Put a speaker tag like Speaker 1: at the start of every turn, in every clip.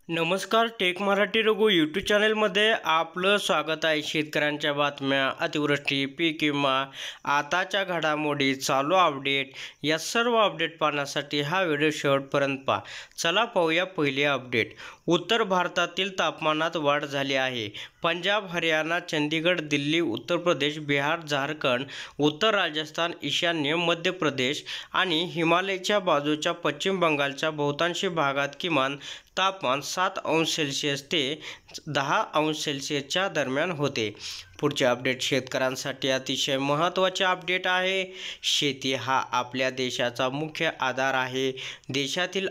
Speaker 1: नमस्कार, take Marathi Raghu YouTube चॅनलमध्ये आपलं स्वागत आहे। शेतकऱ्यांच्या बातम्या, अतिवृष्टी, पीक विमा, आताच्या घडामोडी, चालू अपडेट या सर्व अपडेट पाहण्यासाठी हा व्हिडिओ शेवटपर्यंत पहा। चला पाहूया पहिली अपडेट। उत्तर भारतातील तापमानात वाढ झाली आहे। पंजाब, हरियाणा, चंदीगड, दिल्ली, उत्तर प्रदेश, बिहार, झारखंड, उत्तर राजस्थान, ईशान्य मध्य प्रदेश आणि हिमालयाच्या बाजूच्या पश्चिम बंगालच्या बहुतांश भागात किमान तापमान 7 अंश सेल्सिअस ते 10 अंश सेल्सिअसच्या दरम्यान होते। पुढचे अपडेट शेतकऱ्यांसाठी अतिशय महत्त्वाचे अपडेट आहे। शेती हा आपल्या देशाचा मुख्य आधार आहे। देशातील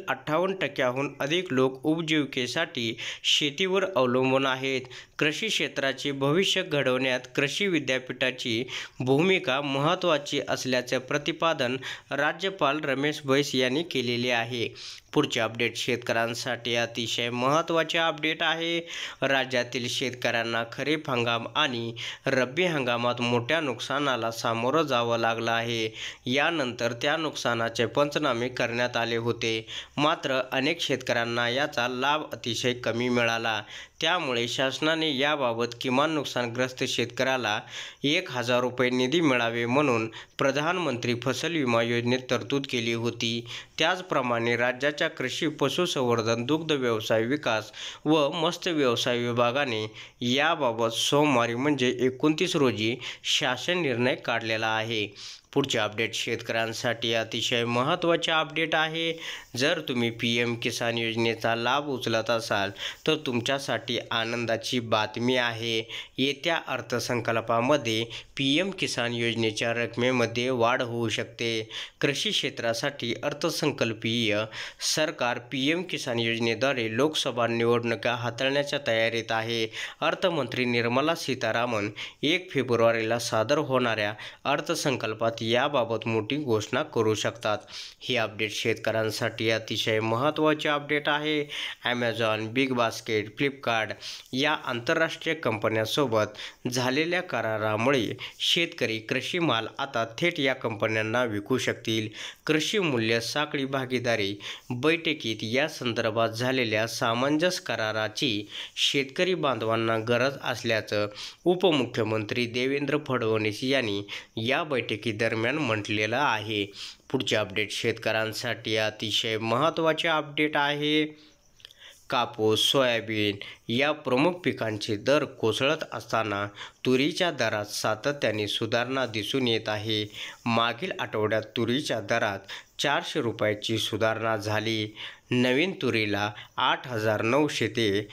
Speaker 1: 58% अधिक लोक उपजीविकेसाठी शेतीवर अवलंबून आहेत। कृषी क्षेत्राचे भविष्य घडवण्यात कृषी विद्यापीठाची भूमिका महत्त्वाची असल्याचे प्रतिपादन राज्यपाल रमेश बैस यांनी केलेले आहे। पुढचे अपडेट शेतकऱ्यांसाठी अतिशय महत्त्वाचे अपडेट आहे। राज्यातील शेतकऱ्यांना खरीप हंगाम आणि रब्बी हंगामात मोठ्या नुकसानाला सामोरं जावं लागलं आहे। यानंतर त्या नुकसानाचे पंचनामे करण्यात आले होते, मात्र अनेक शेतकऱ्यांना याचा लाभ अतिशय कमी मिळाला। त्यामुळे शासनाने याबाबत किमान नुकसानग्रस्त शेतकऱ्याला 1000 रुपये निधी मिळावे म्हणून प्रधानमंत्री फसल विमा योजनेत तरतूद केली होती। त्याचप्रमाणे राज्याच्या कृषी, पशुसंवर्धन, दुग्ध व्यवसाय विकास व मत्स्य व्यवसाय विभागाने याबाबत सोमवारी म्हणजे 29 रोजी शासन निर्णय काढलेला आहे। पुढचे अपडेट शेतकऱ्यांसाठी अतिशय महत्त्वाचे अपडेट आहे। जर तुम्ही PM किसान योजनेचा लाभ उचलत असाल तर तुमच्यासाठी आनंदाची बातमी आहे। येत्या अर्थसंकल्पामध्ये PM किसान योजनेच्या रकमेमध्ये वाढ होऊ शकते। कृषी क्षेत्रासाठी अर्थसंकल्पीय सरकार PM किसान योजनेद्वारे लोकसभा निवडणुका हाताळण्याच्या तयारीत आहे। अर्थमंत्री निर्मला सीतारामन 1 फेब्रुवारीला सादर होणाऱ्या अर्थसंकल्पात याबाबत मोठी घोषणा करू शकतात। ही अपडेट शेतकऱ्यांसाठी अतिशय महत्त्वाचे अपडेट आहे। ॲमेझॉन, बिग बास्केट, फ्लिपकार्ट या आंतरराष्ट्रीय कंपन्यांसोबत झालेल्या करारामुळे शेतकरी कृषी माल आता थेट या कंपन्यांना विकू शकतील। कृषी मूल्य साखळी भागीदारी बैठकीत या संदर्भात झालेल्या सामंजस्य कराराची शेतकरी बांधवांना गरज असल्याचं उपमुख्यमंत्री देवेंद्र फडणवीस यांनी या बैठकीदरम्यान म्हटलेलं आहे। पुढचे अपडेट शेतकऱ्यांसाठी अतिशय महत्त्वाचे अपडेट आहे। कापूस, सोयाबीन या प्रमुख पिकांचे दर कोसळत असताना तुरीच्या दरात सातत्याने सुधारणा दिसून येत आहे। मागील आठवड्यात तुरीच्या दरात 400 रुपयाची सुधारणा झाली। नवीन तुरीला 8900 ते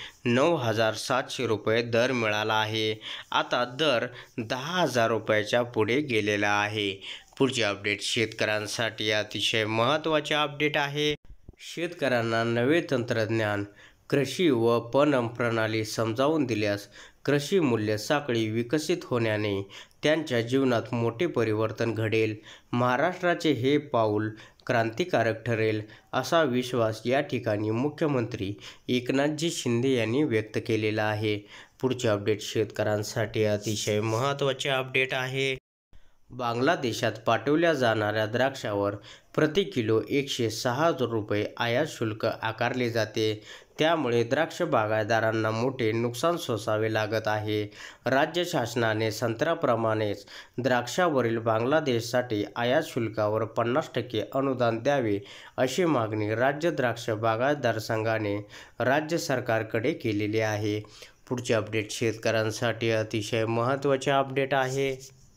Speaker 1: 9700 रुपये दर मिळाला आहे। आता दर 10,000 रुपयाच्या पुढे गेलेला आहे। पुढचे अपडेट शेतकऱ्यांसाठी अतिशय महत्त्वाचे अपडेट आहे। शेतकऱ्यांना नवे तंत्रज्ञान, कृषी व पणन प्रणाली समजावून दिल्यास कृषी मूल्य साखळी विकसित होण्याने त्यांच्या जीवनात मोठे परिवर्तन घडेल। महाराष्ट्राचे हे पाऊल क्रांतिकारक ठरेल असा विश्वास या ठिकाणी मुख्यमंत्री एकनाथजी शिंदे यांनी व्यक्त केलेला आहे। पुढचे अपडेट शेतकऱ्यांसाठी अतिशय महत्त्वाचे अपडेट आहे। बांगलादेशात पाठवल्या जाणाऱ्या द्राक्षावर प्रति किलो 106 रुपये आयात शुल्क आकारले जाते। त्यामुळे द्राक्ष बागायतदारांना मोठे नुकसान सोसावे लागत आहे। राज्य शासनाने संत्र्याप्रमाणेच द्राक्षावरील बांगलादेशसाठी आयात शुल्कावर 50% अनुदान द्यावे अशी मागणी राज्य द्राक्ष बागायतदार संघाने राज्य सरकारकडे केलेली आहे। पुढचे अपडेट शेतकऱ्यांसाठी अतिशय महत्त्वाचे अपडेट आहे।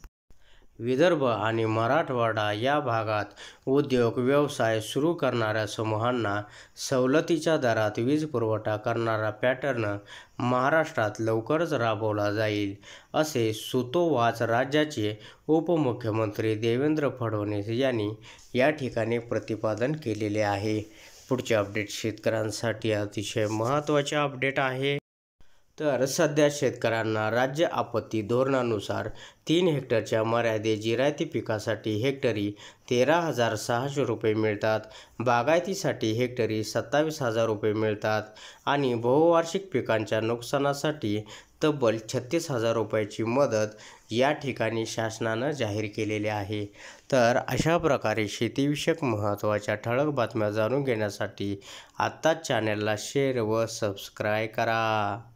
Speaker 1: विदर्भ आणि मराठवाडा या भागात उद्योग व्यवसाय सुरू करणाऱ्या समूहांना सवलतीच्या दरात वीज पुरवठा करणारा पॅटर्न महाराष्ट्रात लवकरच राबवला जाईल, असे सूतोवाच राज्याचे उपमुख्यमंत्री देवेंद्र फडणवीस यांनी या ठिकाणी प्रतिपादन केलेले आहे। पुढचे अपडेट शेतकऱ्यांसाठी अतिशय महत्त्वाचे अपडेट आहे। तर सध्या शेतकऱ्यांना राज्य आपत्ती धोरणानुसार 3 हेक्टरच्या मर्यादे जिरायती पिकासाठी हेक्टरी 13,600 रुपये मिळतात, बागायतीसाठी हेक्टरी 27,000 रुपये मिळतात आणि बहुवार्षिक पिकांच्या नुकसानासाठी तब्बल 36,000 रुपयाची मदत या ठिकाणी शासनानं जाहीर केलेली आहे. तर अशा प्रकारे शेतीविषयक महत्त्वाच्या ठळक बातम्या जाणून घेण्यासाठी आत्ताच चॅनलला शेअर व सबस्क्राईब करा.